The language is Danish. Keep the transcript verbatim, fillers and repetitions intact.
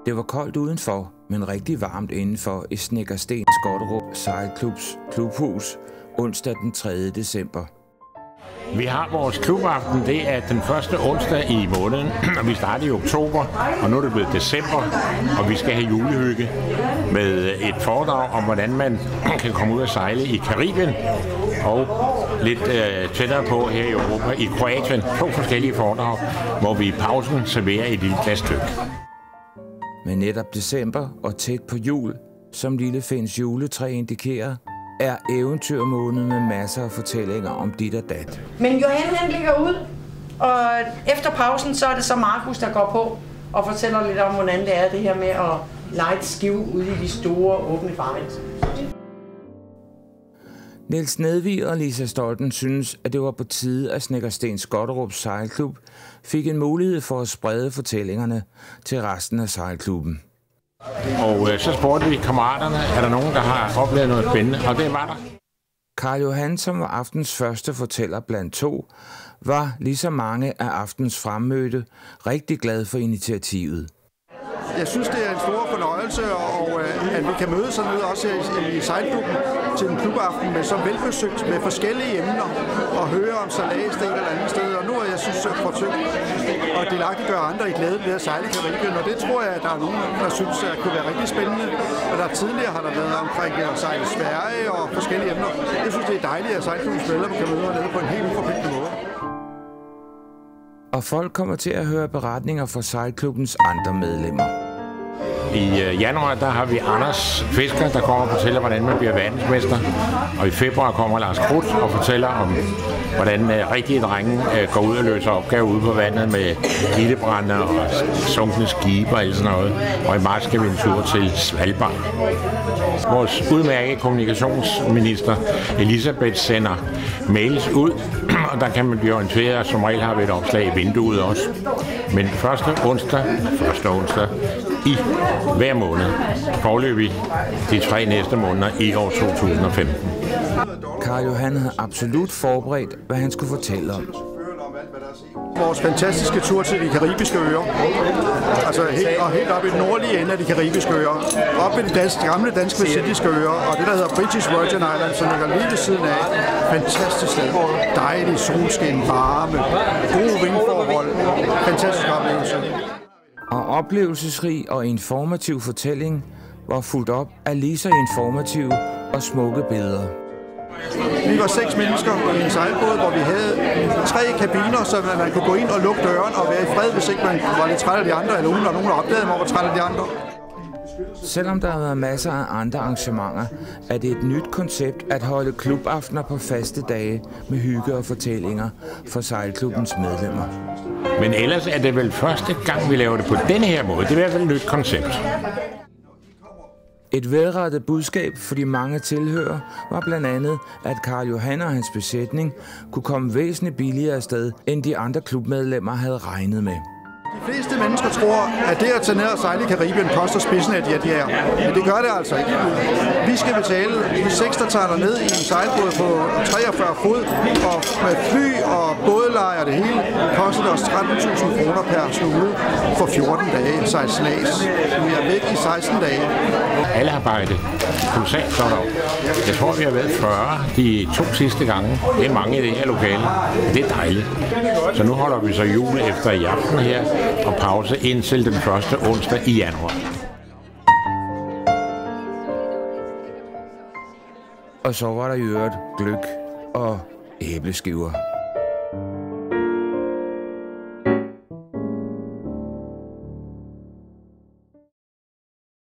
Det var koldt udenfor, men rigtig varmt indenfor i Snekkersten Skotterup Sejlklubs klubhus onsdag den tredje december. Vi har vores klubaften, det er den første onsdag i måneden, og vi starter i oktober, og nu er det blevet december, og vi skal have julehygge med et foredrag om, hvordan man kan komme ud og sejle i Karibien, og lidt øh, tættere på her i Europa, i Kroatien, to forskellige foredrag, hvor vi i pausen serverer et lille glasstykke. Men netop december og tæt på jul, som Lille Finns juletræ indikerer, er eventyrmåneden med masser af fortællinger om dit og dat. Men Johan han ligger ud, og efter pausen så er det så Markus, der går på og fortæller lidt om, hvordan det er det her med at lege et skive ude i de store åbne farvand. Niels Nedvig og Lisa Stolten synes, at det var på tide, at Snekkersten Skotterup Sejlklub fik en mulighed for at sprede fortællingerne til resten af sejlklubben. Og øh, så spurgte vi kammeraterne, er der nogen, der har oplevet noget spændende, og det var der. Karl Johan, som var aftens første fortæller blandt to, var ligesom mange af aftens fremmødte rigtig glad for initiativet. Jeg synes, det er en stor fornøjelse, og at vi kan mødes hernede også i sejlklubben til en klubaften med så velbesøgt med forskellige emner og høre om sejlads det eller andet sted. Og nu er jeg synes, forsøgt og delagtiggøre andre i glæde ved at sejle i Karibien, og det tror jeg, at der er nogen, der synes, at kunne være rigtig spændende. Og der tidligere har der været omkring at sejle i Sverige og forskellige emner. Jeg synes, det er dejligt, at sejlklubbens medlemmer kan møde hernede på en helt uforpligtende måde. Og folk kommer til at høre beretninger fra sejlklubbens andre medlemmer. I januar der har vi Anders Fisker, der kommer og fortæller, hvordan man bliver verdensmester. Og i februar kommer Lars Krudt og fortæller om, hvordan rigtige drenge går ud og løser opgaver ude på vandet med ildebrande og sunkne skibe og alt sådan noget. Og i marts skal vi en tur til Svalbard. Vores udmærkede kommunikationsminister Elisabeth sender mails ud, og der kan man blive orienteret, og som regel har vi et opslag i vinduet også. Men første onsdag, første onsdag i hver måned, foreløbig de tre næste måneder i år to tusind og femten. Karl Johan havde absolut forberedt, hvad han skulle fortælle om. Vores fantastiske tur til de karibiske øer, altså helt, og helt op i den nordlige ende af de karibiske øer, op i de danske, gamle danske vestindiske øer, og det der hedder British Virgin Islands, som ligger lige ved siden af. Fantastisk sted. Dejlig solskin, varme, gode vindforhold, fantastisk oplevelse. Og oplevelsesrig og informativ fortælling var fuldt op af lige så informative og smukke billeder. Vi var seks mennesker i en sejlbåd, hvor vi havde tre kabiner, så man kunne gå ind og lukke døren og være i fred, hvis ikke man var lidt træt af de andre, eller uden der nogen, der opdagede, at man var træt af de andre. Selvom der har været masser af andre arrangementer, er det et nyt koncept at holde klubaftener på faste dage med hygge og fortællinger for sejlklubbens medlemmer. Men ellers er det vel første gang, vi laver det på denne her måde. Det er i hvert fald et nyt koncept. Et velrettet budskab for de mange tilhører var blandt andet, at Karl Johan og hans besætning kunne komme væsentligt billigere afsted, end de andre klubmedlemmer havde regnet med. De fleste mennesker tror, at det at tage ned og sejle i Karibien koster spidsen af de her, de her. Men det gør det altså ikke. Vi skal betale de seks, der tager ned i en sejlbåd på treogfyrre fod, og med fly og bådleje og det hele, koster det os tretten tusind kroner per snude for fjorten dage sejlads. Vi er væk i seksten dage. Alle har bakket kolossalt godt op. Jeg tror, vi har været fyrre de to sidste gange. Det er mange i det her lokale. Det er dejligt. Så nu holder vi så jul efter i aften her, og pause indtil den første onsdag i januar. Og så var der i øvrigt gløgg og æbleskiver.